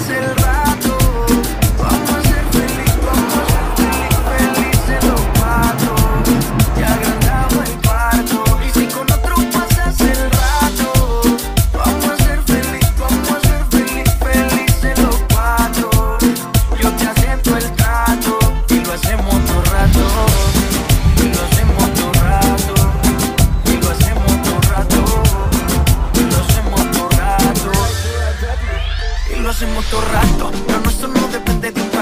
pase el rato. Vamos a ser felices los cuatro. Ya agrandamos el cuarto. Y si con otro pasas el rato, vamos a ser felices los cuatro. Yo te acepto el trato y lo hacemos todo rato. Y lo hacemos todo rato. Y lo hacemos todo rato. Y lo hacemos todo rato. Y lo hacemos todo rato. Pero nuestro no depende de un